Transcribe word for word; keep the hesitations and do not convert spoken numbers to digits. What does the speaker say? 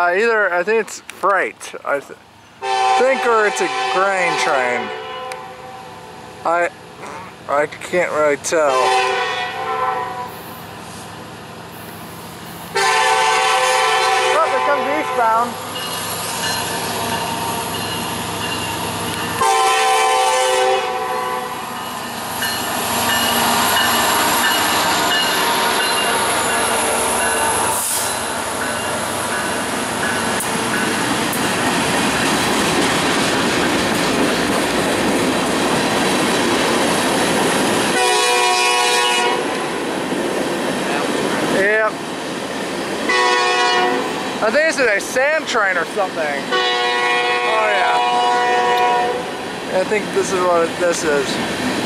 Yeah, either, I think it's freight. I th think, or it's a grain train. I, I can't really tell. Oh, there comes eastbound. Yep. I think this is a sand train or something. Oh yeah. I think this is what this is.